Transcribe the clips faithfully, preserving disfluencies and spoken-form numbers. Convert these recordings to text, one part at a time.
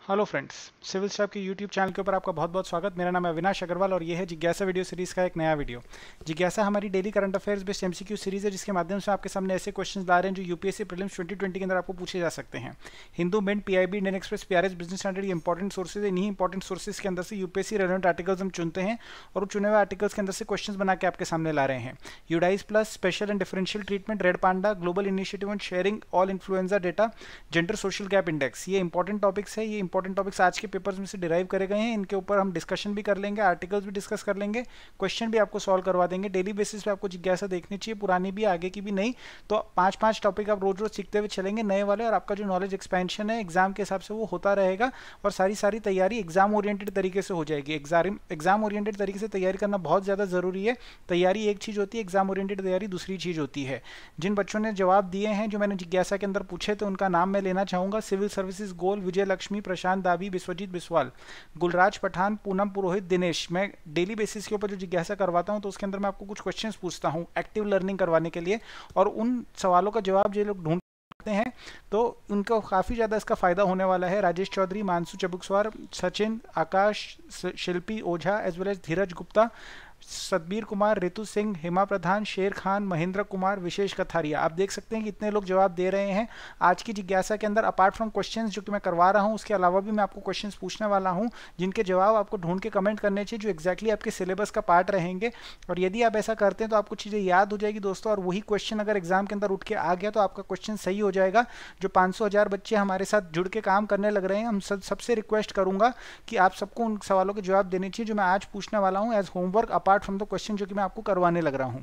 Hello friends, Civil Staff के YouTube channel के ऊपर आपका बहुत बहुत स्वागत। मेरा नाम है अविनाश अग्रवाल और ये है जिज्ञासा वीडियो सीरीज़ का एक नया वीडियो। जिज्ञासा हमारी daily current affairs based MCQ series है, जिसके माध्यम से आपके सामने ऐसे क्वेश्चंस ला रहे हैं जो यूपीएससी प्रीलिम्स ट्वेंटी ट्वेंटी के अंदर आपको पूछे जा सकते हैं। Hindu Mint, PIB, Indian Express, PRS, Business Standard, ये इंपॉर्टेंट सोर्सेज है। इन्हीं इंपॉर्टेंट सोर्सेज के अंदर से यूपीएससी रेलेवेंट आर्टिकल्स हम चुनते हैं और चुने हुए आर्टिकल्स के अंदर से क्वेश्चन बना के आपके सामने ला रहे हैं। UDISE plus, special and differential treatment, red panda, global initiative on sharing all influenza data, gender social gap index, ये इंपॉर्टेंट टॉपिक्स है। ये इंपॉर्टेंट टॉपिक्स आज के पेपर्स में से डिराइव करे गए हैं। इनके ऊपर हम डिस्कशन भी कर लेंगे, आर्टिकल्स भी डिस्कस कर लेंगे, क्वेश्चन भी आपको सॉल्व करवा देंगे। डेली बेसिस पे आपको जिज्ञासा देखनी चाहिए, पुरानी भी आगे की भी नहीं। तो पांच पांच टॉपिक आप रोज रोज सीखते हुए चलेंगे नए वाले, और आपका जो नॉलेज एक्सपेंशन है एग्जाम के हिसाब से वो होता रहेगा और सारी सारी तैयारी एग्जाम ओरिएंटेड तरीके से हो जाएगी। एग्जाम एग्जाम ओरिएंटेड तरीके से तैयारी करना बहुत ज़्यादा ज़रूरी है। तैयारी एक चीज़ होती है, एग्जाम ओरिएंटेड तैयारी दूसरी चीज़ होती है। जिन बच्चों ने जवाब दिए हैं जो मैंने जिज्ञासा के अंदर पूछे तो उनका नाम मैं लेना चाहूँगा। Civil services goal, Vijay Lakshmi, Prashant Dabi, Vishwajeet Biswal, Gulraj Pathan, Poonam पुरोहित, दिनेश। मैं डेली बेसिस के ऊपर जो जिज्ञासा करवाता हूं तो उसके अंदर मैं आपको कुछ क्वेश्चंस पूछता हूं एक्टिव लर्निंग करवाने के लिए, और उन सवालों का जवाब जो लोग ढूंढते हैं तो उनको काफ़ी ज़्यादा इसका फायदा होने वाला है। Rajesh Chaudhary, Mansu Chabukswar, Sachin, Akash, Shilpi Ojha, as well as Dheeraj Gupta, Satbir Kumar, Ritu Singh, Hima Pradhan, Sher Khan, Mahendra Kumar, विशेष कथारिया। आप देख सकते हैं कि इतने लोग जवाब दे रहे हैं आज की जिज्ञासा के अंदर। अपार्ट फ्रॉम क्वेश्चंस जो कि मैं करवा रहा हूं, उसके अलावा भी मैं आपको क्वेश्चंस पूछने वाला हूं जिनके जवाब आपको ढूंढ के कमेंट करने चाहिए, जो एक्जैक्टली आपके सिलेबस का पार्ट रहेंगे। और यदि आप ऐसा करते हैं तो आपको चीज़ें याद हो जाएगी दोस्तों, और वही क्वेश्चन अगर एग्जाम के अंदर उठ के आ गया तो आपका क्वेश्चन सही हो जाएगा। जो पाँच सौ हज़ार बच्चे हमारे साथ जुड़ के काम करने लग रहे हैं, हम सब सबसे रिक्वेस्ट करूंगा कि आप सबको उन सवालों के जवाब देने चाहिए जो मैं आज पूछने वाला हूँ as homework, apart from the question जो कि मैं आपको करवाने लग रहा हूं।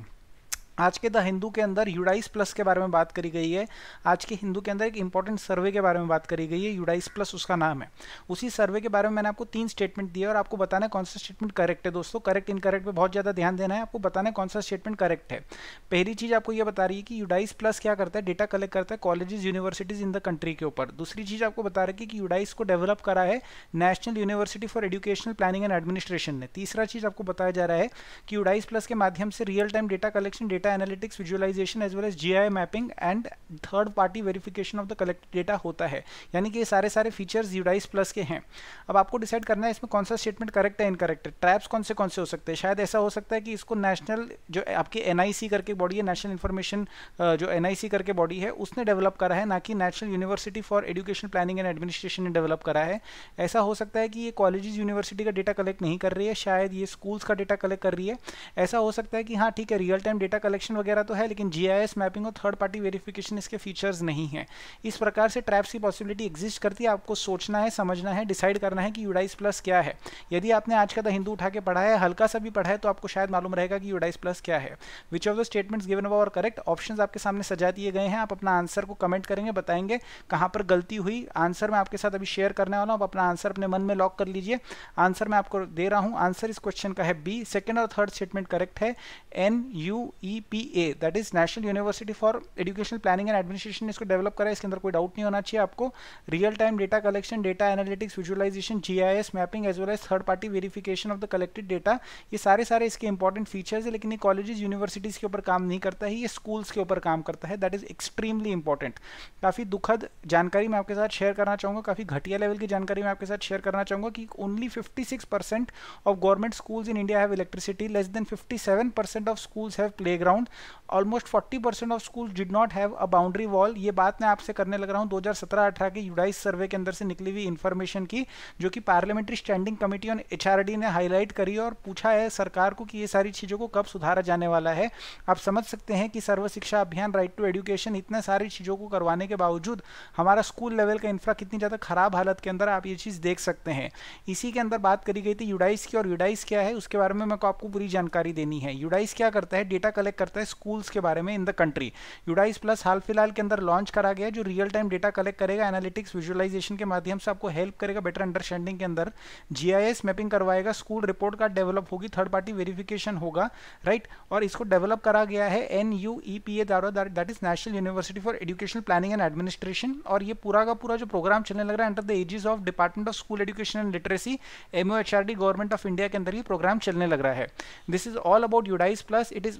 आज के द हिंदू के अंदर यूडाइस प्लस के बारे में बात करी गई है। आज के हिंदू के अंदर एक इंपॉर्टेंट सर्वे के बारे में बात करी गई है, यूडाइस प्लस उसका नाम है। उसी सर्वे के बारे में मैंने आपको तीन स्टेटमेंट दिए और आपको बताना है कौन सा स्टेटमेंट करेक्ट है। दोस्तों, करेक्ट इनकरेक्ट पे बहुत ज़्यादा ध्यान देना है, आपको बताना है कौन सा स्टेटमेंट करेक्ट है। पहली चीज़ आपको ये बता रही है कि यूडाइस प्लस क्या करता है, डेटा कलेक्ट करता है colleges universities in the country के ऊपर। दूसरी चीज़ आपको बता रही है कि यूडाइस को डेवलप करा है national university for educational planning and administration ने। तीसरा चीज़ आपको बताया जा रहा है कि यूडाइस प्लस के माध्यम से real time data collection, data analytics, visualisation as well as GI mapping and third party verification of the collected data होता है। यानी कि ये सारे सारे फीचर्स यूडाइस प्लस के हैं। अब आपको डिसाइड करना है इसमें कौन सा स्टेटमेंट करेक्ट है, इनकरेक्ट है। ट्रैप्स कौन से कौन से हो सकते हैं। शायद ऐसा हो सकता है कि इसको नेशनल जो आपकी एनआईसी करके बॉडी है, नेशनल इन्फॉर्मेशन जो एनआईसी करके बॉडी है, उसने डेवलप करा है, ना कि national university for education planning and administration ने डेवलप करा है। ऐसा हो सकता है कि ये कॉलेजेस यूनिवर्सिटी का डेटा कलेक्ट नहीं कर रही है, शायद ये स्कूल्स का डेटा कलेक्ट कर रही है। ऐसा हो सकता है कि हाँ ठीक है, रियल टाइम डेटा कलेक्शन वगैरह तो है, लेकिन जीआईएस मैपिंग और थर्ड पार्टी वेरिफिकेशन इसके फीचर्स नहीं है। इस प्रकार से ट्रैप्स की पॉसिबिलिटी एग्जिस्ट करती है। आपको सोचना है, समझना है, डिसाइड करना है कि यूडाइस प्लस क्या है। यदि आपने आज का द हिंदू उठा के पढ़ा है, हल्का सा भी पढ़ा है, तो आपको शायद मालूम रहेगा कि यूडाइस प्लस क्या है। Which of the statements given above are correct. Options आपके सामने सजा दिए गए हैं, आप अपना आंसर को कमेंट करेंगे, बताएंगे कहां पर गलती हुई। आंसर मैं आपके साथ अभी शेयर करने वाला हूं, आप अपना आंसर अपने मन में लॉक कर लीजिए। आंसर मैं आपको दे रहा हूं। आंसर इस क्वेश्चन का है बी। सेकंड और थर्ड स्टेटमेंट करेक्ट है। N U E P A that is national university for educational planning and administration इसको डेवलप करा है, इसके अंदर कोई डाउट नहीं होना चाहिए आपको। Real time data collection, data analytics, visualisation, GIS mapping as well as third party verification of the collected data, ये सारे सारे इसके इंपॉर्टेंट फीचर्स है। लेकिन ये कॉलेजेस यूनिवर्सिटीज के ऊपर काम नहीं करता है, ये स्कूल्स के ऊपर काम करता है। That is extremely important. काफी दुखद जानकारी मैं आपके साथ शेयर करना चाहूंगा, काफी घटिया लेवल की जानकारी मैं आपके साथ शेयर करना चाहूंगा कि only fifty six percent of government schools in India have electricity, less than fifty seven percent of schools have playground, almost forty percent of schools did not have a boundary wall. ये बात मैं आपसे करने लग रहा हूं दो हज़ार सत्रह अठारह के यूडाइस सर्वे के अंदर से निकली हुई इंफॉर्मेशन की, जो कि parliamentary standing committee on HRD ने हाईलाइट करी और पूछा है सरकार को कि ये सारी चीज़ों को कब सुधारा जाने वाला है। आप समझ सकते हैं कि सर्व शिक्षा अभियान, राइट टू एजुकेशन, इतने सारी चीज़ों को करवाने के बावजूद हमारा स्कूल लेवल का इंफ्रा कितनी ज़्यादा खराब हालत के अंदर, आप ये चीज़ देख सकते हैं। इसी के अंदर बात करी गई थी यूडाइस की, और यूडाइस क्या है उसके बारे में मैं आपको पूरी जानकारी देनी है। यूडाइस क्या करता है, डेटा कलेक्ट करता है स्कूल्स के बारे में in the country. UDISE plus हाल फिलहाल के अंदर लॉन्च करा गया, जो रियल टाइम डेटा कलेक्ट करेगा, एनालिटिक्स, विजुअलाइजेशन के माध्यम से आपको हेल्प करेगा बेटर अंडरस्टैंडिंग के अंदर। जीआईएस मैपिंग करवाएगा, स्कूल रिपोर्ट कार्ड डेवलप होगी, थर्ड पार्टी वेरिफिकेशन होगा, राइट। और इसको डेवलप करा गया है N U E P A द्वारा, that is national university for educational planning and administration. और ये पूरा का पूरा जो प्रोग्राम चलने लग रहा है under the aegis of department of school education and literacy, MoHRD, government of India के अंदर ये प्रोग्राम चलने लग रहा है। This is all about UDISE plus. It is one of the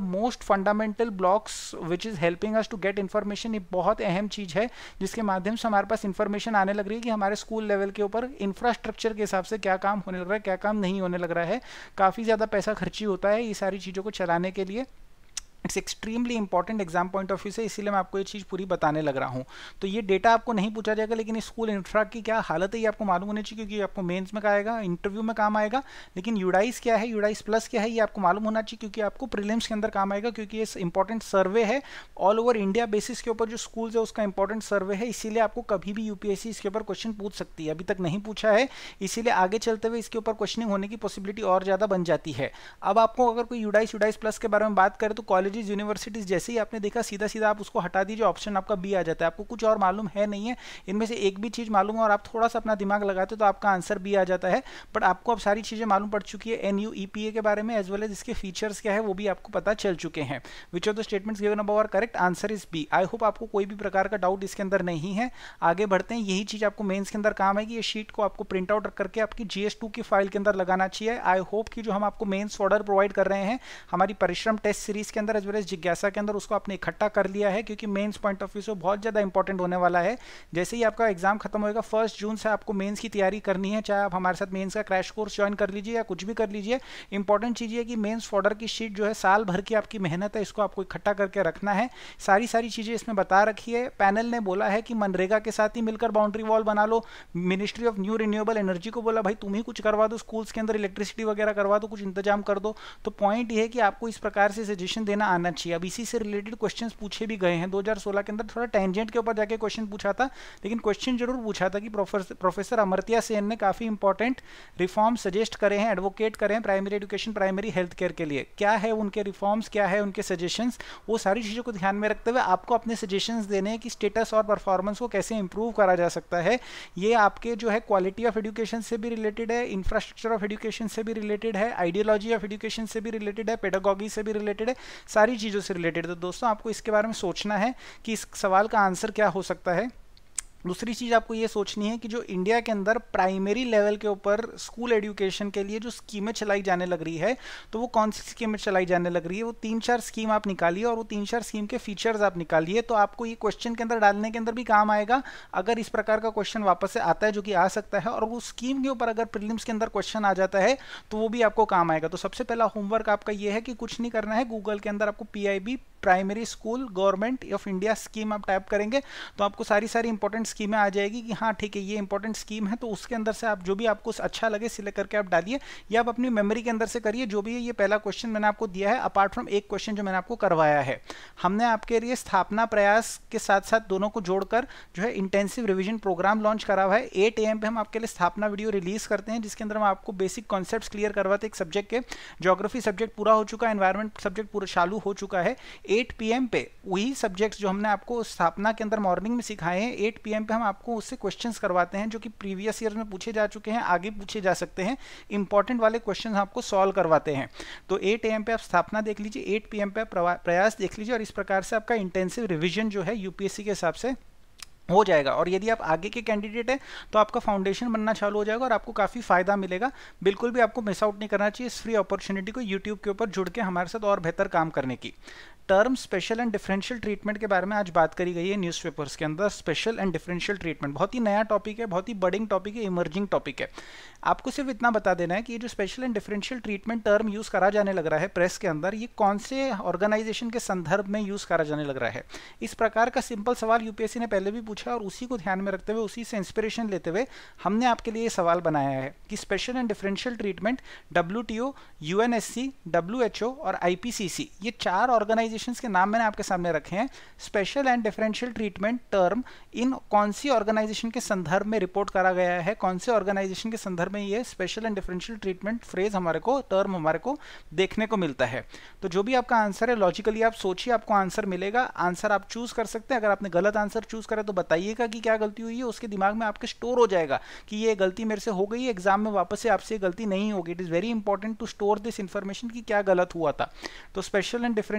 most fundamental blocks which is helping us to get information. ये बहुत अहम चीज़ है जिसके माध्यम से हमारे पास इन्फॉर्मेशन आने लग रही है कि हमारे स्कूल लेवल के ऊपर इंफ्रास्ट्रक्चर के हिसाब से क्या काम होने लग रहा है, क्या काम नहीं होने लग रहा है। काफ़ी ज़्यादा पैसा खर्ची होता है ये सारी चीज़ों को चलाने के लिए। It's extremely important exam point of view से, इसीलिए मैं आपको ये चीज़ पूरी बताने लग रहा हूँ। तो ये डेटा आपको नहीं पूछा जाएगा, लेकिन स्कूल इंफ्रा की क्या हालत है ये आपको मालूम होनी चाहिए, क्योंकि आपको मेंस में आएगा, इंटरव्यू में काम आएगा। लेकिन यूडाइस क्या है, यूडाइस प्लस क्या है, ये आपको मालूम होना चाहिए, क्योंकि आपको प्रीलिम्स के अंदर काम आएगा, क्योंकि ये इंपॉर्टेंट सर्वे है ऑल ओवर इंडिया बेसिस के ऊपर जो स्कूल्स है उसका इंपॉर्टेंट सर्वे है। इसीलिए आपको कभी भी यूपीएससी इसके ऊपर क्वेश्चन पूछ सकती है। अभी तक नहीं पूछा है, इसीलिए आगे चलते हुए इसके ऊपर क्वेश्चनिंग होने की पॉसिबिलिटी और ज़्यादा बन जाती है। अब आपको अगर कोई यूडाइस यूडाइस प्लस के बारे में बात करें तो कॉलेजेस यूनिवर्सिटीज जैसे ही आपने देखा सीधा सीधा आप उसको हटा दीजिए, ऑप्शन आपका बी आ जाता है। आपको कुछ और मालूम है नहीं है, इनमें से एक भी चीज़ मालूम है और आप थोड़ा सा अपना दिमाग लगाते तो आपका आंसर बी आ जाता है। बट आपको अब सारी चीज़ें मालूम पड़ चुकी है N U E P A के बारे में, एज वेल एज इसके फीचर्स क्या है वो भी आपको पता चल चुके हैं। Which of the statements given above are correct, answer is B. I hope आपको कोई भी प्रकार का डाउट इसके अंदर नहीं है। आगे बढ़ते हैं, यही चीज़ आपको मेन्स के अंदर काम है कि ये शीट को आपको प्रिंट आउट करके आपकी जी एस टू की फाइल के अंदर लगाना चाहिए। आई होप कि जो हम आपको मेन्स ऑर्डर प्रोवाइड कर रहे हैं हमारी परिश्रम टेस्ट सीरीज के अंदर एज वेल एज जिज्ञासा के अंदर, उसको आपने इकट्ठा कर लिया है, क्योंकि मेंस पॉइंट ऑफ व्यू से बहुत ज़्यादा इंपॉर्टेंट होने वाला है। जैसे ही आपका एग्जाम खत्म होएगा फर्स्ट जून से आपको मेंस की तैयारी करनी है, चाहे आप हमारे साथ मेंस का क्रैश कोर्स ज्वाइन कर लीजिए या कुछ भी कर लीजिए। इंपॉर्टेंट चीज़ है कि मेंस फॉर्डर की शीट जो है साल भर की आपकी मेहनत है, इसको आपको इकट्ठा करके रखना है। सारी सारी चीज़ें इसमें बता रखी है। पैनल ने बोला है कि मनरेगा के साथ ही मिलकर बाउंड्री वॉल बना लो। Ministry of new renewable energy को बोला भाई तुम ही कुछ करवा दो, स्कूल्स के अंदर इलेक्ट्रिसिटी वगैरह करवा दो, कुछ इंतजाम कर दो। तो पॉइंट ये है कि आपको इस प्रकार से सजेशन देना आना चाहिए। अब इसी से रिलेटेड क्वेश्चन पूछे भी गए हैं। दो हज़ार सोलह के अंदर थोड़ा टेंजेंट के ऊपर जाके क्वेश्चन पूछा था, लेकिन क्वेश्चन जरूर पूछा था कि प्रोफेसर प्रोफेसर अमर्त्य सेन ने काफी इंपॉर्टेंट रिफॉर्म सजेस्ट करे हैं, एडवोकेट करे हैं primary education primary health care के लिए। क्या है उनके रिफॉर्म्स, क्या है उनके सजेशंस, वो सारी चीज़ों को ध्यान में रखते हुए आपको अपने सजेशंस देने हैं कि स्टेटस और परफॉर्मेंस को कैसे इंप्रूव करा जा सकता है। ये आपके जो है क्वालिटी ऑफ एजुकेशन से भी रिलेटेड है, इंफ्रास्ट्रक्चर ऑफ एजुकेशन से भी रिलेटेड है, आइडियोलॉजी ऑफ एजुकेशन से भी रिलेटेड है, पेडागॉगी से भी रिलेटेड है, सारी चीज़ों से रिलेटेड है। तो दोस्तों आपको इसके बारे में सोचना है कि इस सवाल का आंसर क्या हो सकता है। दूसरी चीज़ आपको ये सोचनी है कि जो इंडिया के अंदर प्राइमरी लेवल के ऊपर स्कूल एजुकेशन के लिए जो स्कीमें चलाई जाने लग रही है, तो वो कौन सी स्कीमें चलाई जाने लग रही है, वो तीन चार स्कीम आप निकालिए और वो तीन चार स्कीम के फीचर्स आप निकालिए। तो आपको ये क्वेश्चन के अंदर डालने के अंदर भी काम आएगा अगर इस प्रकार का क्वेश्चन वापस से आता है, जो कि आ सकता है। और वो स्कीम के ऊपर अगर प्रीलिम्स के अंदर क्वेश्चन आ जाता है तो वो भी आपको काम आएगा। तो सबसे पहला होमवर्क आपका ये है कि कुछ नहीं करना है, गूगल के अंदर आपको P I B primary school government of India scheme आप टाइप करेंगे तो आपको सारी सारी इंपॉर्टेंट स्कीमें आ जाएगी कि हाँ ठीक है ये इंपॉर्टेंट स्कीम है। तो उसके अंदर से आप जो भी आपको अच्छा लगे सिलेक्ट करके आप डालिए, या आप अपनी मेमोरी के अंदर से करिए जो भी है। ये पहला क्वेश्चन मैंने आपको दिया है, अपार्ट फ्रॉम एक क्वेश्चन जो मैंने आपको करवाया है। हमने आपके लिए स्थापना प्रयास के साथ साथ दोनों को जोड़कर जो है इंटेंसिव रिविजन प्रोग्राम लॉन्च करा हुआ है। एट ए एम पे हम आपके लिए स्थापना वीडियो रिलीज करते हैं, जिसके अंदर हम आपको बेसिक कॉन्सेप्ट्स क्लियर करवाते हैं एक सब्जेक्ट के। ज्योग्राफी सब्जेक्ट पूरा हो चुका है, एनवायरमेंट सब्जेक्ट पूरा चालू हो चुका है। एट पी एम पे वही सब्जेक्ट्स जो हमने आपको स्थापना के अंदर मॉर्निंग में सिखाए हैं, एट पी एम पे हम आपको उससे क्वेश्चंस करवाते हैं जो कि प्रीवियस ईयर में पूछे जा चुके हैं, आगे पूछे जा सकते हैं। इंपॉर्टेंट वाले क्वेश्चंस आपको सॉल्व करवाते हैं। तो एट ए एम पे आप स्थापना देख लीजिए, एट पी एम पे आप प्रयास देख लीजिए, और इस प्रकार से आपका इंटेंसिव रिविजन जो है यूपीएससी के हिसाब से हो जाएगा। और यदि आप आगे के कैंडिडेट हैं तो आपका फाउंडेशन बनना चालू हो जाएगा और आपको काफ़ी फायदा मिलेगा। बिल्कुल भी आपको मिस आउट नहीं करना चाहिए इस फ्री अपॉर्चुनिटी को, यूट्यूब के ऊपर जुड़ के हमारे साथ और बेहतर काम करने की। Term special and differential treatment के बारे में आज बात करी गई है न्यूज़पेपर्स के अंदर। स्पेशल एंड डिफरेंशियल ट्रीटमेंट बहुत ही नया टॉपिक है, बहुत ही बडिंग टॉपिक है, इमर्जिंग टॉपिक है। आपको सिर्फ इतना बता देना है कि ये जो special and differential treatment term use करा जाने लग रहा है प्रेस के अंदर, ये कौन से ऑर्गेनाइजेशन के संदर्भ में यूज़ करा जाने लग रहा है। इस प्रकार का सिंपल सवाल यूपीएससी ने पहले भी पूछा और उसी को ध्यान में रखते हुए, उसी से इंस्पिरेशन लेते हुए हमने आपके लिए ये सवाल बनाया है कि special and differential treatment WTO, UNSC, WHO और आईपीसीसी, ये चार ऑर्गेनाइजेशंस के नाम मैंने आपके सामने रखे हैं। Special and differential treatment term इन कौन सी ऑर्गेनाइजेशन के संदर्भ में रिपोर्ट करा गया है, कौन से ऑर्गेनाइजेशन के संदर्भ में ये special and differential treatment phrase हमारे को, टर्म हमारे को देखने को मिलता है। तो जो भी आपका आंसर है लॉजिकली आप सोचिए, आपको आंसर मिलेगा। आंसर आप चूज कर सकते हैं। अगर आपने गलत आंसर चूज करा तो बताइएगा कि क्या गलती हुई है, उसके दिमाग में आपके स्टोर हो जाएगा कि ये गलती मेरे से हो गई है, एग्जाम में वापस से आपसे गलती नहीं होगी। It is very important to store this information कि क्या गलत हुआ था। तो special and differential treatment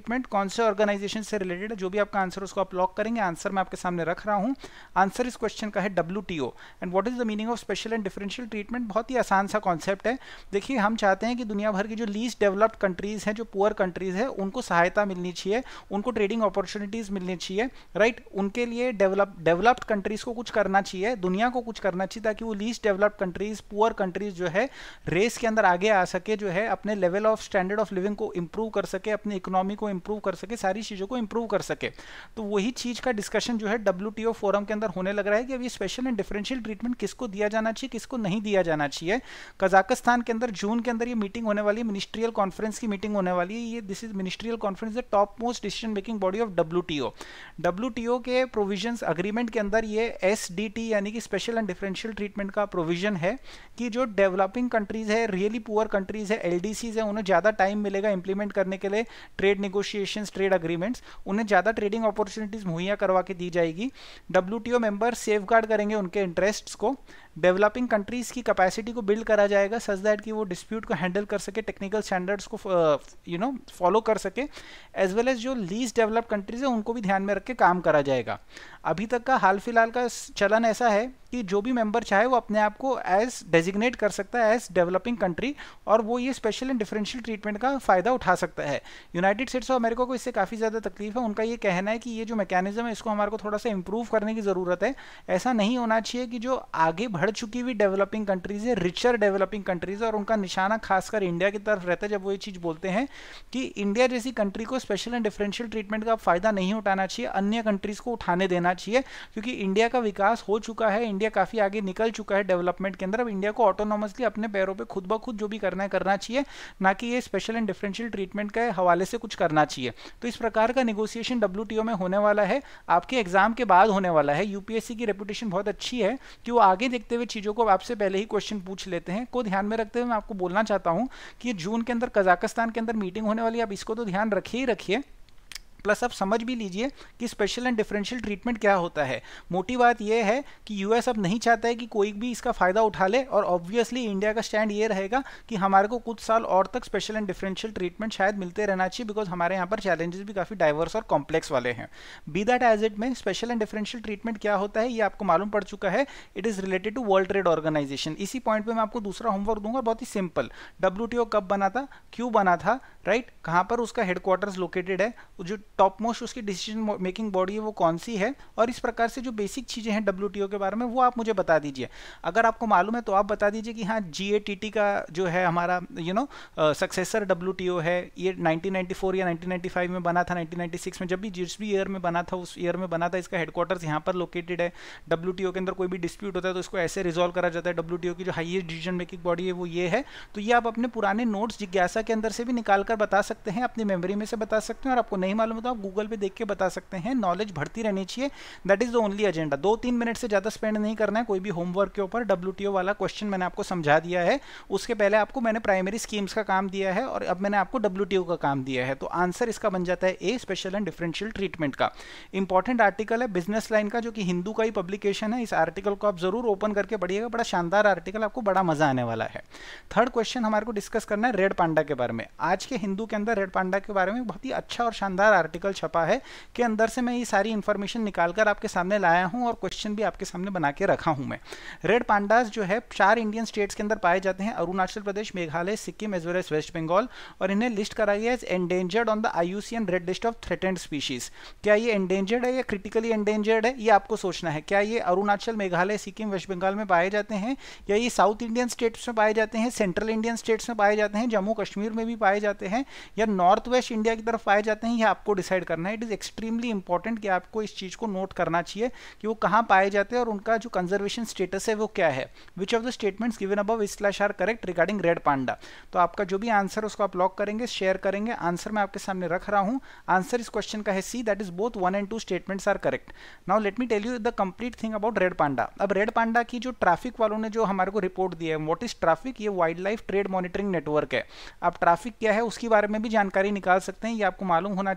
treatment कौन से ऑर्गेनाइजेशन से रिलेटेड है, जो भी आपका आंसर उसको आप लॉक करेंगे। आंसर मैं आपके सामने रख रहा हूँ। आंसर इस क्वेश्चन का है W T O. And what is the meaning of special and differential treatment? बहुत ही आसान सा कॉन्सेप्ट है। देखिए, हम चाहते हैं कि दुनिया भर की जो लीस्ट डेवलप्ड कंट्रीज हैं, जो पुअर कंट्रीज है, उनको सहायता मिलनी चाहिए, उनको ट्रेडिंग अपॉर्चुनिटीज मिलनी चाहिए, राइट। उनके लिए डेवलप डेवलप्ड कंट्रीज को कुछ करना चाहिए, दुनिया को कुछ करना चाहिए, ताकि वो least developed countries, poor countries जो है रेस के अंदर आगे आ सके, जो है अपने level of standard of living को इंप्रूव कर सके, अपनी इकोनॉमी को इंप्रूव कर सके, सारी चीज़ों को इंप्रूव कर सके। तो वही चीज़ का डिस्कशन जो है डब्ल्यूटीओ फोरम के अंदर होने लग रहा है कि अभी स्पेशल एंड डिफरेंशियल ट्रीटमेंट किसको दिया जाना चाहिए, किसको नहीं दिया जाना चाहिए। कजाकिस्तान के अंदर जून के अंदर ये मीटिंग होने वाली है, मिनिस्ट्रियल कॉन्फ्रेंस की मीटिंग होने वाली है। ये this is ministerial conference, the top most decision making body of WTO. WTO के प्रोविजंस अग्रीमेंट के अंदर ये एसडीटी यानी कि स्पेशल एंड डिफरेंशियल ट्रीटमेंट का प्रोविजन है कि जो डेवलपिंग कंट्रीज है, रियली पुअर कंट्रीज है, एलडीसीज है, उन्हें ज़्यादा टाइम मिलेगा इंप्लीमेंट करने के लिए ट्रेड नेगोशिएशंस, ट्रेड अग्रीमेंट्स, उन्हें ज़्यादा ट्रेडिंग अपॉर्चुनिटीज मुहैया करवा के दी जाएगी। डब्ल्यूटीओ मेंबर सेफगार्ड करेंगे उनके इंटरेस्ट्स को। डेवलपिंग कंट्रीज की कैपेसिटी को बिल्ड करा जाएगा सच दैट कि वो डिस्प्यूट को हैंडल कर सके, टेक्निकल स्टैंडर्ड्स को यू नो फॉलो कर सके, एज वेल एज जो लीस्ट डेवलप्ड कंट्रीज है उनको भी ध्यान में रख के काम करा जाएगा। अभी तक का हाल फिलहाल का चलन ऐसा है कि जो भी मेंबर चाहे वो अपने आप को एज डेजिग्नेट कर सकता है एज डेवलपिंग कंट्री, और वो ये स्पेशल एंड डिफरेंशियल ट्रीटमेंट का फायदा उठा सकता है। यूनाइटेड स्टेट्स ऑफ अमेरिका को इससे काफ़ी ज़्यादा तकलीफ है। उनका ये कहना है कि ये जो मैकेनिज्म है इसको हमारे को थोड़ा सा इंप्रूव करने की ज़रूरत है। ऐसा नहीं होना चाहिए कि जो आगे बढ़ चुकी हुई डेवलपिंग कंट्रीज है, रिचर डेवलपिंग कंट्रीज है, और उनका निशाना खासकर इंडिया की तरफ रहता है जब वो ये चीज़ बोलते हैं कि इंडिया जैसी कंट्री को स्पेशल एंड डिफरेंशियल ट्रीटमेंट का फायदा नहीं उठाना चाहिए, अन्य कंट्रीज को उठाने देना चाहिए, क्योंकि इंडिया का विकास हो चुका है, इंडिया काफ़ी आगे निकल चुका है डेवलपमेंट के अंदर। अब इंडिया को ऑटोनॉमसली अपने पैरों पे खुद ब खुद जो भी करना है करना चाहिए, ना कि ये स्पेशल एंड डिफरेंशियल ट्रीटमेंट के हवाले से कुछ करना चाहिए। तो इस प्रकार का नेगोशिएशन डब्ल्यूटीओ में होने वाला है, आपके एग्जाम के बाद होने वाला है। यूपीएससी की रेपुटेशन बहुत अच्छी है कि वो आगे देखते हुए चीज़ों को आपसे पहले ही क्वेश्चन पूछ लेते हैं। को ध्यान में रखते हुए मैं आपको बोलना चाहता हूँ कि जून के अंदर कजाकिस्तान के अंदर मीटिंग होने वाली है, आप इसको तो ध्यान रखिए ही रखिए। प्लस आप समझ भी लीजिए कि स्पेशल एंड डिफरेंशियल ट्रीटमेंट क्या होता है। मोटी बात यह है कि यूएस अब नहीं चाहता है कि कोई भी इसका फायदा उठा ले, और ऑब्वियसली इंडिया का स्टैंड ये रहेगा कि हमारे को कुछ साल और तक स्पेशल एंड डिफरेंशियल ट्रीटमेंट शायद मिलते रहना चाहिए, बिकॉज हमारे यहाँ पर चैलेंजेस भी काफ़ी डाइवर्स और कॉम्प्लेक्स वाले हैं। बी दैट एज इट में, स्पेशल एंड डिफरेंशियल ट्रीटमेंट क्या होता है ये आपको मालूम पड़ चुका है। It is related to world trade organisation. इसी पॉइंट पर मैं आपको दूसरा होमवर्क दूंगा, बहुत ही सिंपल। डब्ल्यूटीओ कब बना था, क्यों बना था, राइट, कहाँ पर उसका हेडक्वार्टर्स लोकेटेड है, जो टॉप मोस्ट उसकी डिसीजन मेकिंग बॉडी है वो कौन सी है, और इस प्रकार से जो बेसिक चीज़ें हैं डब्ल्यूटीओ के बारे में वो आप मुझे बता दीजिए। अगर आपको मालूम है तो आप बता दीजिए कि हाँ जीएटीटी का जो है हमारा यू नो सक्सेसर डब्ल्यूटीओ है, ये नाइनटीन नाइंटी फोर या नाइनटीन नाइंटी फाइव में बना था, नाइनटीन नाइंटी सिक्स में, जब भी जिस भी ईयर में बना था उस ईयर में बना था। इसका हेडक्वार्टर्स यहाँ पर लोकेटेड है। डब्ल्यूटीओ के अंदर कोई भी डिस्प्यूट होता है तो इसको ऐसे रिजॉल्व करा जाता है। डब्ल्यूटीओ की जो हाईएस्ट डिसीजन मेकिंग बॉडी है वो ये है। तो ये आप अपने पुराने नोट्स जिज्ञासा के अंदर से भी निकाल कर बता सकते हैं, अपनी मेमोरी में से बता सकते हैं, और आपको नहीं मालूम हो तो आप गूगल पे देख के बता सकते हैं। नॉलेज बढ़ती रहनी चाहिए, that is the only agenda. दो तीन मिनट से ज़्यादा स्पेंड नहीं करना है कोई भी होमवर्क के ऊपर। डब्ल्यूटीओ वाला क्वेश्चन मैंने आपको समझा दिया है, उसके पहले आपको मैंने प्राइमरी स्कीम्स का काम दिया है, और अब मैंने आपको डब्ल्यूटीओ का काम दिया है। तो आंसर इसका बन जाता है A, special and differential treatment का। इंपॉर्टेंट आर्टिकल है बिजनेस लाइन का, जो कि हिंदू का ही पब्लिकेशन है। इस आर्टिकल को आप जरूर ओपन करके पढ़िएगा, बड़ा शानदार आर्टिकल, आपको बड़ा मजा आने वाला है। थर्ड क्वेश्चन हमारे को डिस्कस करना है रेड पांडा के बारे में। आज के हिंदू के अंदर रेड पांडा के बारे में बहुत ही अच्छा और शानदार आर्टिकल छपा है, के अंदर से मैं ये सारी इंफॉर्मेशन निकालकर आपके सामने लाया हूं, और क्वेश्चन भी आपके सामने बना के रखा हूं मैं। रेड पांडास जो है चार इंडियन स्टेट्स के अंदर पाए जाते हैं, Arunachal Pradesh, Meghalaya, Sikkim as well as West Bengal, और इन्हें लिस्ट कराई है as endangered on the IUCN red list of threatened species. क्या ये एंडेंजर्ड है या क्रिटिकली एंडेंजर्ड है, ये आपको सोचना है। क्या ये अरुणाचल, मेघालय, सिक्किम, वेस्ट बंगाल में पाए जाते हैं, या ये साउथ इंडियन स्टेट्स में पाए जाते हैं, सेंट्रल इंडियन स्टेट्स में पाए जाते हैं, जम्मू कश्मीर में भी पाए जाते हैं, या नॉर्थ वेस्ट इंडिया की तरफ पाए जाते हैं, यह आपको डिसाइड करना है। इट इज एक्सट्रीमली इंपॉर्टेंट कि आपको इस चीज को नोट करना चाहिए कि वो कहां पाए जाते हैं और उनका जो कंजर्वेशन स्टेटस है वो क्या है। Which of the statements given above slash are correct regarding red panda. तो आपका जो भी आंसर उसको आप लॉक करेंगे, शेयर करेंगे। आंसर मैं आपके सामने रख रहा हूं। आंसर इस क्वेश्चन का है C, that is both one and two statements are correct. Now let me tell you the complete thing about red panda. अब रेड पांडा की जो ट्रैफिक वालों ने जो हमारे को रिपोर्ट दिया है, व्हाट इज ट्रैफिक, ये wildlife trade monitoring network है। आप ट्रैफिक क्या है उसके बारे में भी जानकारी निकाल सकते हैं। ये आपको मालूम होना चाहिए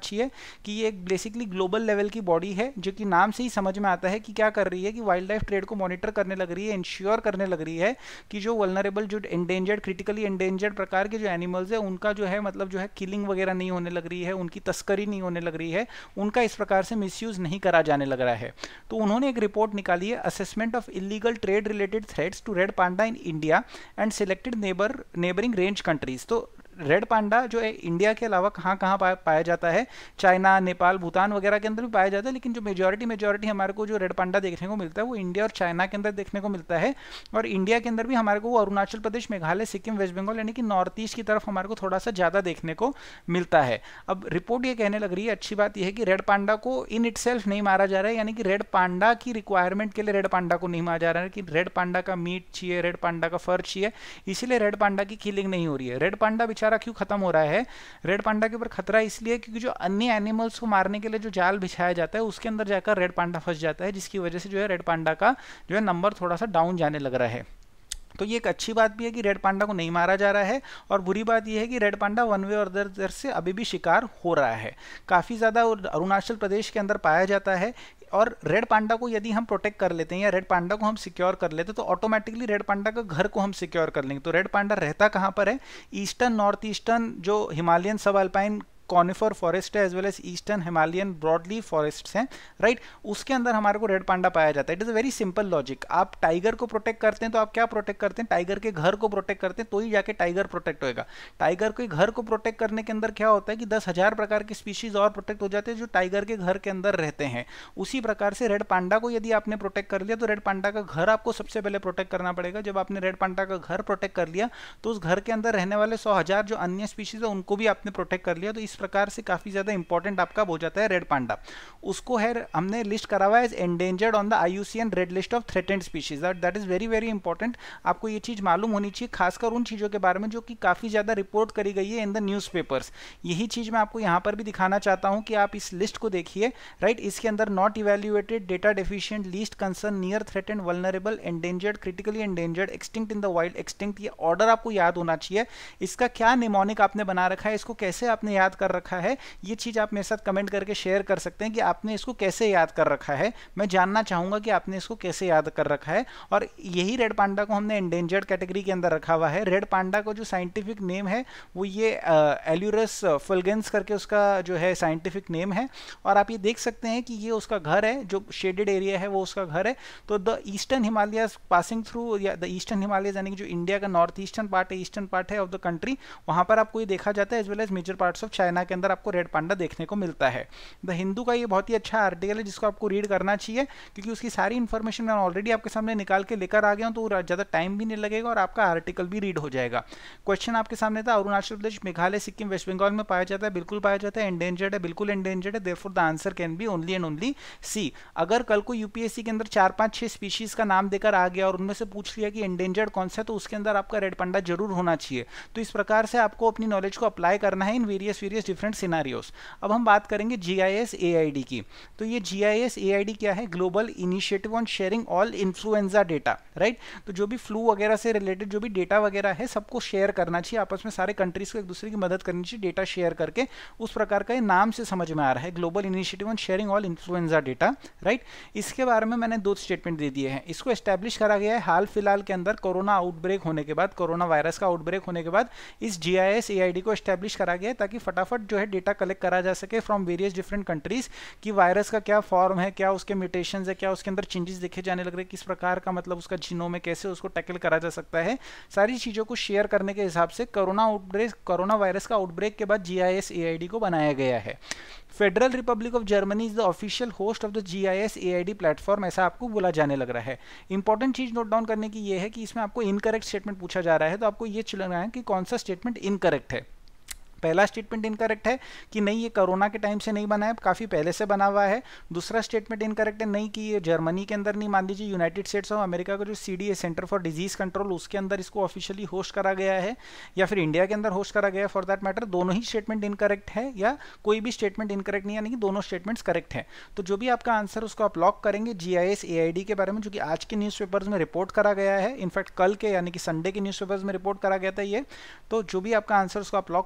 कि ये एक बेसिकली ग्लोबल लेवल की बॉडी है, जो कि नाम से ही समझ में आता है कि क्या कर रही है, कि वाइल्ड लाइफ ट्रेड को मॉनिटर करने लग रही है, इंश्योर करने लग रही है कि जो वल्नरेबल, जो एंडेंजर्ड, क्रिटिकली एंडेंजर्ड प्रकार के जो एनिमल्स है उनका जो है मतलब जो है किलिंग वगैरह नहीं होने लग रही है, उनकी तस्करी नहीं होने लग रही है, उनका इस प्रकार से मिसयूज नहीं करा जाने लग रहा है। तो उन्होंने एक रिपोर्ट निकाली है, assessment of illegal trade related threats to red panda in India and selected neighbour neighbouring range countries. तो रेड पांडा जो है इंडिया के अलावा कहाँ कहाँ पा, पाया जाता है, चाइना, नेपाल, भूटान वगैरह के अंदर भी पाया जाता है, लेकिन जो मेजॉरिटी मेजॉरिटी हमारे को जो रेड पांडा देखने को मिलता है वो इंडिया और चाइना के अंदर देखने को मिलता है। और इंडिया के अंदर भी हमारे को वो अरुणाचल प्रदेश, मेघालय, सिक्किम, वेस्ट बंगाल यानी कि नॉर्थ ईस्ट की तरफ हमारे को थोड़ा सा ज़्यादा देखने को मिलता है। अब रिपोर्ट ये कहने लग रही है, अच्छी बात यह है कि रेड पांडा को इन इटसेल्फ नहीं मारा जा रहा है, यानी कि रेड पांडा की रिक्वायरमेंट के लिए रेड पांडा को नहीं मारा जा रहा है कि रेड पांडा का मीट चाहिए, रेड पांडा का फर चाहिए, इसीलिए रेड पांडा की किलिंग नहीं हो रही है। रेड पांडा बेचारा क्यों खत्म हो रहा है? है रेड पांडा के ऊपर खतरा इसलिए क्योंकि जो अन्य एनिमल्स को मारने के लिए जो जाल बिछाया जाता है उसके अंदर जाकर रेड पांडा फंस जाता है, जिसकी वजह से जो है रेड पांडा का जो है नंबर थोड़ा सा डाउन जाने लग रहा है। तो ये एक अच्छी बात भी है कि रेड पांडा को नहीं मारा जा रहा है, और बुरी बात यह है कि रेड पांडा वन वे और अदर से अभी भी शिकार हो रहा है। काफ़ी ज़्यादा अरुणाचल प्रदेश के अंदर पाया जाता है, और रेड पांडा को यदि हम प्रोटेक्ट कर लेते हैं या रेड पांडा को हम सिक्योर कर लेते हैं तो ऑटोमेटिकली रेड पांडा का घर को हम सिक्योर कर लेंगे। तो रेड पांडा रहता कहाँ पर है? ईस्टर्न, नॉर्थ ईस्टर्न जो हिमालयन सब अल्पाइन कॉनिफर फॉरेस्ट है as well as eastern Himalayan broadleaf forests हैं, राइट, उसके अंदर हमारे को रेड पांडा पाया जाता है। It is a very simple logic. आप टाइगर को प्रोटेक्ट करते हैं तो आप क्या प्रोटेक्ट करते हैं? टाइगर के घर को प्रोटेक्ट करते हैं, तो ही जाके टाइगर प्रोटेक्ट होएगा। टाइगर के घर को प्रोटेक्ट करने के अंदर क्या होता है कि दस हजार प्रकार की स्पीशीज और प्रोटेक्ट हो जाते हैं जो टाइगर के घर के अंदर रहते हैं। उसी प्रकार से रेड पांडा को यदि आपने प्रोटेक्ट कर लिया तो रेड पांडा का घर आपको सबसे पहले प्रोटेक्ट करना पड़ेगा। जब आपने रेड पांडा का घर प्रोटेक्ट कर लिया तो उस घर के अंदर रहने वाले सौ हजार जो अन्य स्पीशीज है उनको भी आपने प्रोटेक्ट कर लिया। तो इस प्रकार से काफी ज्यादा इंपॉर्टेंट आपका हो जाता है रेड पांडा। उसको है हमने लिस्ट करा हुआ है as endangered on the I U C N red list of threatened species. That is very very important. आपको ये चीज मालूम होनी चाहिए, खासकर उन चीजों के बारे में जो कि काफी ज्यादा रिपोर्ट करी गई है इन द न्यूज़पेपर्स। यही चीज मैं आपको यहाँ पर भी दिखाना चाहता हूँ कि आप इस लिस्ट को देखिए, राइट। इसके अंदर not evaluated, data deficient, least concern, near threatened, vulnerable, endangered, critically endangered, extinct in the wild, extinct. ये ऑर्डर आपको याद होना चाहिए। इसका क्या निमोनिक आपने बना रखा है, इसको कैसे आपने याद कर रखा है, ये चीज आप मेरे साथ कमेंट करके शेयर कर सकते हैं कि आपने इसको कैसे याद कर रखा है। मैं जानना चाहूंगा कि आपने इसको कैसे याद कर रखा है। और यही रेड पांडा को हमने एंडेंजर्ड कैटेगरी के अंदर रखा हुआ है। रेड पांडा को जो साइंटिफिक नेम है वो ये एल्यूरस फुल्गेंस करके उसका जो है साइंटिफिक नेम है। और आप ये देख सकते हैं कि ये उसका घर है, जो शेडेड एरिया है वो उसका घर है। तो the eastern Himalayas passing through, या द ईस्टर्न हिमालयस यानी कि जो इंडिया का नॉर्थ ईस्टर्न पार्ट है, ईस्टर्न पार्ट है ऑफ द कंट्री, वहां पर आपको ये देखा जाता है। As well as major parts of China के अंदर आपको रेड पांडा देखने को मिलता है। द हिंदू का ये बहुत ही अच्छा आर्टिकल है जिसको आपको रीड करना चाहिए, क्योंकि उसकी सारी इन्फॉर्मेशन मैं ऑलरेडी आपके सामने निकाल के लेकर आ गया हूं, तो ज़्यादा टाइम भी नहीं लगेगा और आपका आर्टिकल भी रीड हो जाएगा। क्वेश्चन आपके सामने था, अरुणाचल प्रदेश, मेघालय, सिक्किम, वेस्ट बंगाल में पाया जाता है, बिल्कुल पाया जाता है। एंडेंजर्ड है, बिल्कुल एंडेंजर्ड है। Therefore the answer can be only and only C. अगर कल को यूपीएससी के अंदर चार पांच छह स्पीशीज का नाम देकर आ गया और उनमें से पूछ लिया कि एंडेंजर्ड कौन सा है, तो उसके अंदर आपका रेड पांडा जरूर होना चाहिए। तो इस प्रकार से आपको अपनी नॉलेज को अप्लाई करना है in various various different scenarios. अब हम बात करेंगे जी I S A I D की। तो ये G I S A I D क्या है? Global initiative on sharing all influenza data, right. तो जो भी फ्लू वगैरह से रिलेटेड जो भी डेटा वगैरह है सबको शेयर करना चाहिए आपस में, सारे कंट्रीज को एक दूसरे की मदद करनी चाहिए डेटा शेयर करके। उस प्रकार का ये नाम से समझ में आ रहा है, global initiative on sharing all influenza data, right. इसके बारे में मैंने दो स्टेटमेंट दे दिए हैं। इसको एस्टैब्लिश करा गया है हाल फिलहाल के अंदर, कोरोना आउटब्रेक होने के बाद, कोरोना वायरस का आउटब्रेक होने के बाद इस G I S A I D को एस्टैब्लिश करा गया है ताकि फटाफट जो है डेटा कलेक्ट करा जा सके फ्रॉम वेरियस डिफरेंट कंट्रीज कि वायरस का क्या फॉर्म है, क्या उसके म्यूटेशंस है, क्या उसके अंदर चेंजेस देखे जाने लग रहे हैं, किस प्रकार का मतलब उसका जीनोम है, कैसे उसको टैकल करा जा सकता है। सारी चीज़ों को शेयर करने के हिसाब से कोरोना आउटब्रेक, कोरोना वायरस का आउटब्रेक के बाद जी I S A I D को बनाया गया है। Federal Republic of Germany is the official host of the G I S A I D platform, ऐसा आपको बोला जाने लग रहा है। इंपॉर्टेंट चीज नोट डाउन करने की ये है कि इसमें आपको इनकरेक्ट स्टेटमेंट पूछा जा रहा है, तो आपको ये चुनना है कि कौन सा स्टेटमेंट इनकरेक्ट है। पहला स्टेटमेंट इनकरेक्ट है कि नहीं ये कोरोना के टाइम से नहीं बना है, काफ़ी पहले से बना हुआ है। दूसरा स्टेटमेंट इनकरेक्ट है, नहीं कि ये जर्मनी के अंदर नहीं, मान लीजिए यूनाइटेड स्टेट्स ऑफ अमेरिका का जो C D A centre for disease control उसके अंदर इसको ऑफिशियली होस्ट करा गया है, या फिर इंडिया के अंदर होस्ट करा गया है फॉर दैट मैटर। दोनों ही स्टेटमेंट इनकरेक्ट है, या कोई भी स्टेटमेंट इनकरेक्ट नहीं, यानी कि दोनों स्टेटमेंट्स करेक्ट है। तो जो भी आपका आंसर उसको आप लॉक करेंगे जी I S A I D के बारे में, जो कि आज के न्यूज़पेपर्स में रिपोर्ट करा गया है, इनफैक्ट कल के यानी कि संडे के न्यूज़पेपर्स में रिपोर्ट करा गया था ये। तो जो भी आपका आंसर उसको आप लॉक करेंगे,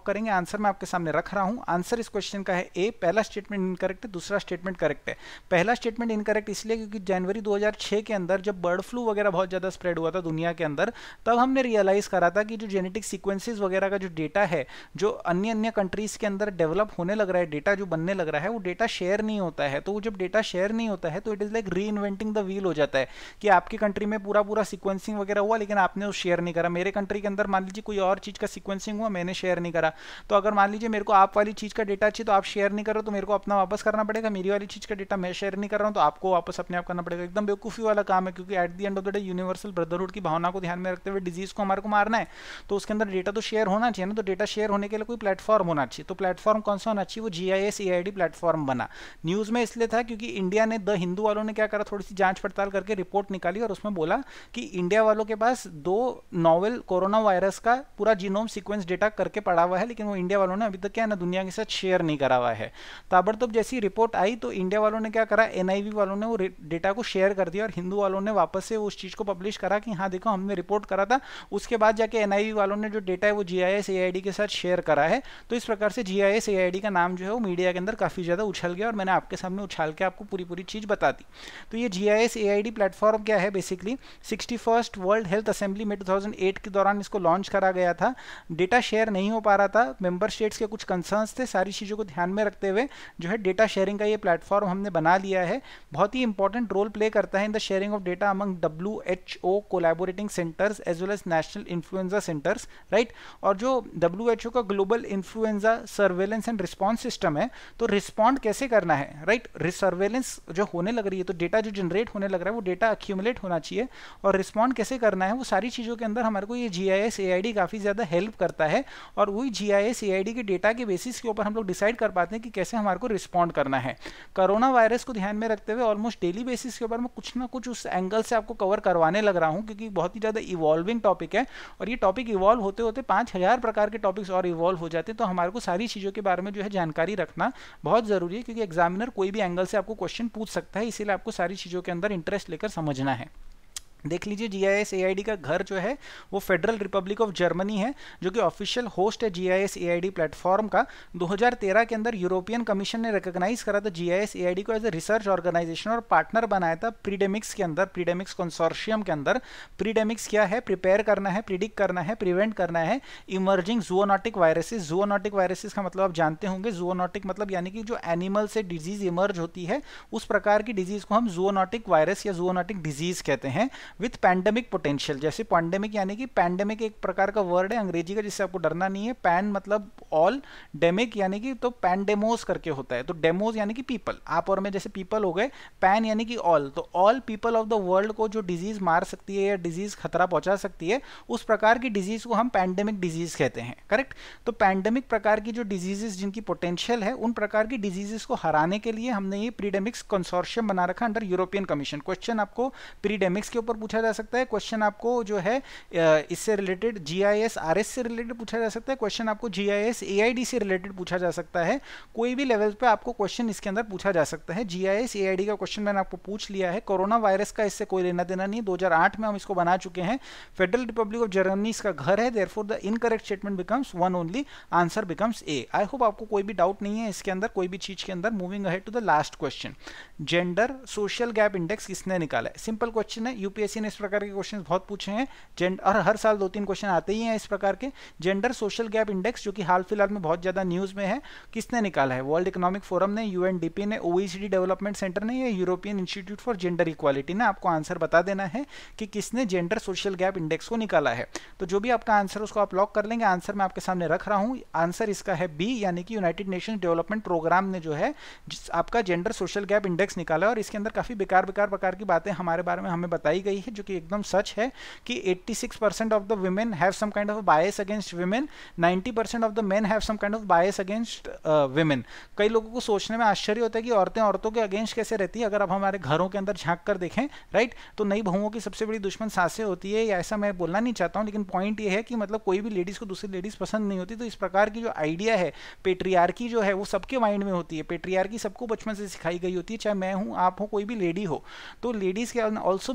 आंसर मैं आपके सामने रख रहा हूं। आंसर इस क्वेश्चन का है ए, पहला स्टेटमेंट इनकरेक्ट है, दूसरा स्टेटमेंट करेक्ट है। पहला स्टेटमेंट इनकरेक्ट इसलिए क्योंकि जनवरी दो हज़ार छह के अंदर जब बर्ड फ्लू वगैरह बहुत ज़्यादा स्प्रेड हुआ था दुनिया के अंदर, तब हमने रियलाइज़ करा था कि जो जेनेटिक सीक्वेंसेस वगैरह का जो डेटा है, जो अन्य अन्य कंट्रीज़ के अंदर डेवलप होने लग रहा है, डेटा जो बनने लग रहा है, वो डेटा शेयर नहीं होता है। तो वो जब डेटा शेयर नहीं होता है तो it is like reinventing the wheel हो जाता है कि आपकी कंट्री में पूरा पूरा सीक्वेंसिंग वगैरह हुआ लेकिन आपने वो शेयर नहीं करा। मेरे कंट्री के अंदर मान लीजिए कोई और चीज़ का सीक्वेंसिंग हुआ, मैंने शेयर नहीं करा। तो अगर मान लीजिए मेरे को आप वाली चीज़ का डेटा चाहिए तो आप शेयर नहीं कर रहे हो तो मेरे को अपना वापस करना पड़ेगा। मेरी वाली चीज़ का डेटा मैं शेयर नहीं कर रहा हूँ तो आपको वापस अपने आप करना पड़ेगा। एकदम बेवकूफ़ी वाला काम है, क्योंकि at the end of the day universal brotherhood की भावना को ध्यान में रखते हुए डिजीज़ को हमारे को मारना है, तो उसके अंदर डेटा तो शेयर होना चाहिए ना। तो डेटा शेयर होने के लिए कोई प्लेटफॉर्म होना चाहिए। तो प्लेटफॉर्म कौन सा होना चाहिए? वो G I S A I D platform बना। न्यूज़ में इसलिए था क्योंकि इंडिया ने, द हिंदू वालों ने क्या करा, थोड़ी सी जांच पड़ताल करके रिपोर्ट निकाली और उसमें बोला कि इंडिया वालों के पास दो नोवेल कोरोना वायरस का पूरा जीनोम सीक्वेंस डेटा करके पड़ा हुआ है, लेकिन वो इंडिया वालों ने अभी तक क्या है ना दुनिया के साथ शेयर नहीं करा हुआ है। ताबड़तोब जैसी रिपोर्ट आई तो इंडिया वालों ने क्या करा, एन आई वी वालों ने वो डेटा को शेयर कर दिया और हिंदू वालों ने वापस से उस चीज़ को पब्लिश करा कि हाँ देखो हमने रिपोर्ट करा था। उसके बाद जाके एन आई वी वालों ने जो डेटा है वो G I S A I D के साथ शेयर करा है। तो इस प्रकार से जी I S A I D का नाम जो है वो मीडिया के अंदर काफ़ी ज़्यादा उछल गया और मैंने आपके सामने उछाल के आपको पूरी पूरी चीज़ बता दी। तो ये G I S A I D platform क्या है, basically sixty first world health assembly में टू थाउजेंड एट के दौरान इसको लॉन्च करा गया था। डेटा शेयर नहीं हो पा रहा था, मेंबर स्टेट्स के कुछ कंसर्न्स थे, सारी चीज़ों को ध्यान में रखते हुए जो है डेटा शेयरिंग का ये प्लेटफॉर्म हमने बना लिया है। बहुत ही इंपॉर्टेंट रोल प्ले करता है in the sharing of data among W H O collaborating centres as well as national influenza centres, right. और जो डब्ल्यू एच ओ का global influenza surveillance and response system है, तो रिस्पॉन्ड कैसे करना है, राइट। सर्वेलेंस जो होने लग रही है, तो डेटा जो जनरेट होने लग रहा है वो डेटा अक्यूमुलेट होना चाहिए, और रिस्पॉन्ड कैसे करना है वो सारी चीज़ों के अंदर हमारे को ये G I S A I D काफ़ी ज़्यादा हेल्प करता है। और वही G I S A I D के डेटा के बेसिस के ऊपर हम लोग डिसाइड कर पाते हैं कि कैसे हमारे को रिस्पॉन्ड करना है। कोरोना वायरस को ध्यान में रखते हुए ऑलमोस्ट डेली बेसिस के ऊपर मैं कुछ ना कुछ उस एंगल से आपको कवर करवाने लग रहा हूँ, क्योंकि बहुत ही ज़्यादा इवॉल्विंग टॉपिक है और ये टॉपिक इवॉल्व होते होते पाँच हज़ार प्रकार के टॉपिक्स और इवॉल्व हो जाते हैं। तो हमारे को सारी चीज़ों के बारे में जो है जानकारी रखना बहुत ज़रूरी है, क्योंकि एग्जामिनर कोई भी एंगल से आपको क्वेश्चन पूछ सकता है, इसीलिए आपको सारी चीज़ों के अंदर इंटरेस्ट लेकर समझना है। देख लीजिए, जी I S A I D का घर जो है वो फेडरल रिपब्लिक ऑफ जर्मनी है, जो कि ऑफिशियल होस्ट है G I S A I D platform का। दो हज़ार तेरह के अंदर यूरोपियन कमीशन ने रिकॉग्नाइज करा था G I S A I D को एज ए रिसर्च ऑर्गेनाइजेशन और पार्टनर बनाया था प्रीडेमिक्स के अंदर, प्रीडेमिक्स कंसोर्शियम के अंदर। प्रीडेमिक्स क्या है? प्रिपेयर करना है, प्रिडिक्ट करना है, प्रिवेंट करना है emerging zoonotic viruses. Zoonotic viruses का मतलब आप जानते होंगे, जूओनोटिक मतलब यानी कि जो एनिमल से डिजीज इमर्ज होती है उस प्रकार की डिजीज को हम जूओनोटिक वायरस या जूओनोटिक डिजीज कहते हैं, विथ पैंडेमिक पोटेंशियल। जैसे पैंडेमिक यानी कि पैंडेमिक एक प्रकार का वर्ड है अंग्रेजी का जिससे आपको डरना नहीं है। पैन मतलब ऑल, डेमिक यानी कि तो पैंडेमोस करके होता है, तो डेमोस यानी कि पीपल, आप और मैं जैसे पीपल हो गए, पैन यानी कि ऑल, तो all people of the world को जो डिजीज मार सकती है या डिजीज खतरा पहुंचा सकती है उस प्रकार की डिजीज को हम पैंडेमिक डिजीज कहते हैं, करेक्ट। तो पैंडेमिक प्रकार की जो डिजीजेस जिनकी पोटेंशियल है उन प्रकार की डिजीजेस को हराने के लिए हमने ये प्रीडेमिक्स कंसोर्शियम बना रखा अंडर यूरोपियन कमीशन। क्वेश्चन आपको प्रीडेमिक्स के ऊपर पूछा जा सकता है, क्वेश्चन आपको जो है इससे related G I S R S से रिलेटेड पूछा जा सकता है, क्वेश्चन आपको G I S A I D से रिलेटेड पूछा जा सकता है। कोई भी लेवल पे आपको क्वेश्चन इसके अंदर पूछा जा सकता है। G I S A I D का क्वेश्चन मैंने आपको पूछ लिया है। कोरोना वायरस का इससे कोई लेना देना नहीं है, दो हज़ार आठ में हम इसको बना चुके हैं। फेडरल रिपब्लिक ऑफ जर्मनी इसका घर है, therefore the incorrect statement becomes one only, answer becomes A. I hope आपको कोई भी डाउट नहीं है इसके अंदर, कोई भी चीज के अंदर। Moving ahead to the last question, gender social gap index किसने निकाला है? सिंपल क्वेश्चन है, यूपीएससी ने इस प्रकार के क्वेश्चन बहुत पूछे हैं, जेंडर, और हर साल दो तीन क्वेश्चन आते ही हैं इस प्रकार के। जेंडर सोशल गैप इंडेक्स जो कि हाल फिलहाल में बहुत ज्यादा न्यूज में है, किसने निकाला है? वर्ल्ड इकोनॉमिक फोरम ने, यूएनडीपी ने, ओईसीडी डेवलपमेंट सेंटर ने या European institute for gender equality ने? आपको आंसर बता देना है कि किसने जेंडर सोशल गैप इंडेक्स को निकाला है। तो जो भी आपका आंसर उसको आप लॉक कर लेंगे। आंसर मैं आपके सामने रख रहा हूं, आंसर इसका है बी, यानी कि यूनाइटेड नेशंस डेवलपमेंट प्रोग्राम ने जो है आपका जेंडर सोशल गैप इंडेक्स निकाला है। और इसके अंदर काफी बेकार बेकार प्रकार की बातें हमारे बारे में हमें बताई गई है, जो कि एकदम सच है कि छियासी percent of the women have some kind of a bias against women, ninety percent of the men have some kind of bias against uh, women। कई लोगों को सोचने में आश्चर्य होता है कि औरतें औरतों के अगेंस्ट कैसे रहती है। अगर आप हमारे घरों के अंदर झांक कर देखें, राइट, तो नई बहुओं की सबसे बड़ी दुश्मन सासें होती है, या ऐसा मैं बोलना नहीं चाहता हूं, लेकिन पॉइंट ये है कि मतलब कोई भी लेडीज को दूसरी लेडीज पसंद नहीं होती। तो इस प्रकार की जो आइडिया है, पेट्रियार्की जो है वो सबके माइंड में होती है। पेट्रियार्की सबको बचपन से सिखाई गई होती है, चाहे मैं हूँ, आप हो, कोई भी लेडी हो। तो लेडीज कैन ऑल्सो भी पेट्रियार्की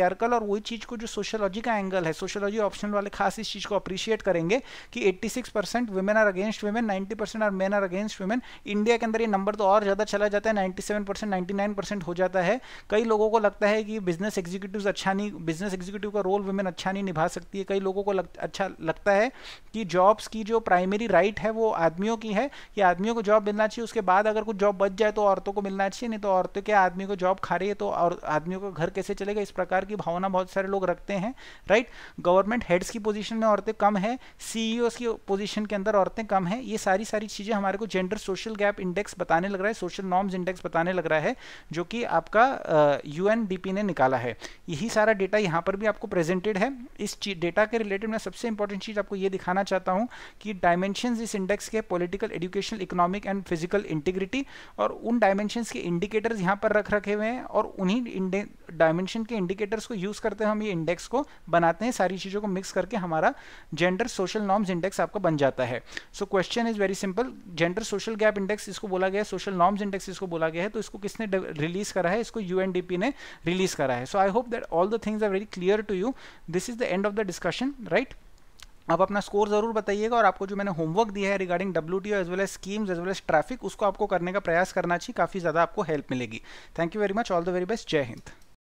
न्यूमेरिकल और वही चीज़ को जो सोशियोलॉजी का एंगल है, सोशियोलॉजी ऑप्शनल वाले खास इस चीज़ को अप्रिशिएट करेंगे कि छियासी percent women are against women, नब्बे percent are men are against women. India के अंदर ये नंबर तो और ज़्यादा चला जाता है, सत्तानवे परसेंट निन्यानवे परसेंट हो जाता है। कई लोगों को लगता है कि बिजनेस एग्जीक्यूटिव अच्छा नहीं, बिजनेस एग्जीक्यूटिव का रोल वुमेन अच्छा नहीं निभा सकती है। कई लोगों को लग, अच्छा लगता है कि जॉब्स की जो प्राइमरी राइट है वो आदमियों की है, कि आदमियों को जॉब मिलना चाहिए, उसके बाद अगर कुछ जॉब बच जाए तो औरतों को मिलना चाहिए, नहीं तो औरतें क्या आदमी को जॉब खा रही है तो और आदमियों का घर कैसे चलेगा, इस प्रकार की भावना बहुत सारे लोग रखते हैं, राइट। गवर्नमेंट हेड्स की पोजीशन में औरतें कम है, सीईओ की पोजीशन के अंदर औरतें कम है। ये सारी सारी चीज़ें हमारे को जेंडर सोशल गैप इंडेक्स बताने लग रहा है, सोशल नॉर्म्स इंडेक्स बताने लग रहा है, जो कि आपका यूएनडीपी ने निकाला है। यही सारा डेटा यहाँ पर भी आपको प्रेजेंटेड है। इस डेटा के रिलेटेड मैं सबसे इंपॉर्टेंट चीज़ आपको ये दिखाना चाहता हूँ कि डायमेंशंस इस इंडेक्स के political, educational, economic and physical integrity, और उन डायमेंशंस के इंडिकेटर्स यहाँ पर रख रखे हुए हैं, और उन्हीं डायमेंशन के इंडिकेटर्स को यूज़ करते हैं हम ये इंडेक्स को बनाते हैं। सारी चीज़ों को मिक्स करके हमारा जेंडर सोशल नॉर्म्स इंडेक्स आपका बन जाता है। So question is very simple, gender social gap index इसको बोला गया है, सोशल नॉर्म्स इंडेक्स इसको बोला गया है, तो इसको किसने रिलीज करा है, इसको यूएनडीपी ने रिलीज करा है। So I hope that all the things are very clear to you. This is the end of the discussion, right. आप अपना स्कोर जरूर बताइएगा, और आपको जो मैंने होमवर्क दिया है regarding WTO as well as schemes as well as traffic, उसको आपको करने का प्रयास करना चाहिए, काफ़ी ज़्यादा आपको हेल्प मिलेगी। Thank you very much, all the very best, जय हिंद।